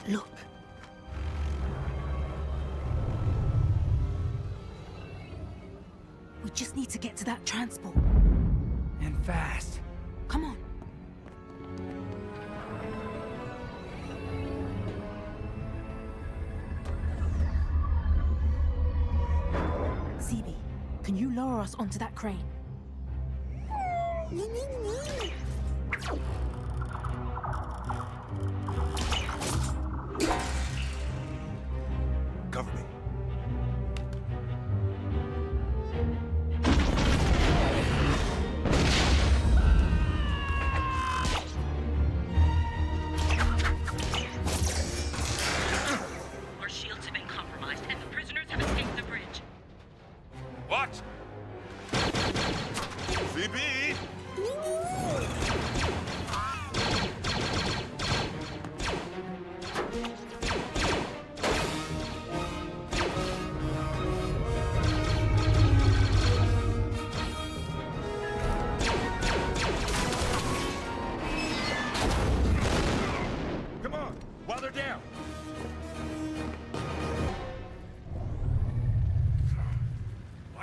Look. We just need to get to that transport. And fast. Come on. CB, can you lower us onto that crane? Cover me. Our shields have been compromised, and the prisoners have escaped the bridge. What? CB! Come on, while they're down. What?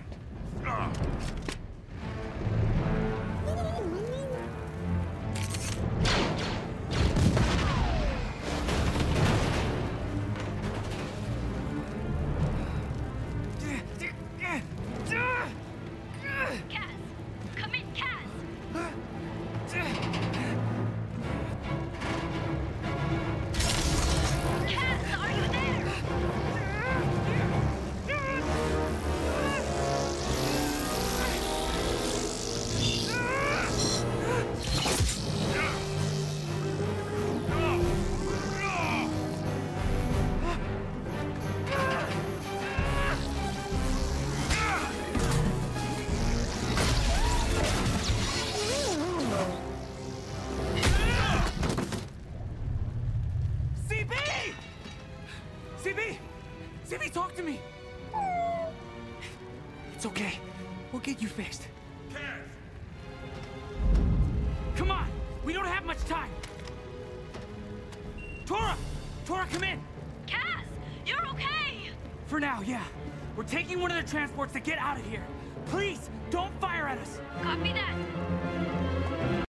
Kaz! Come in, Kaz! Kaz, are you there? CB! CB! CB, talk to me! It's okay. We'll get you fixed. Kaz! Come on! We don't have much time! Tora! Tora, come in! Kaz, you're okay! For now, yeah. We're taking one of the transports to get out of here. Please, don't fire at us! Copy that.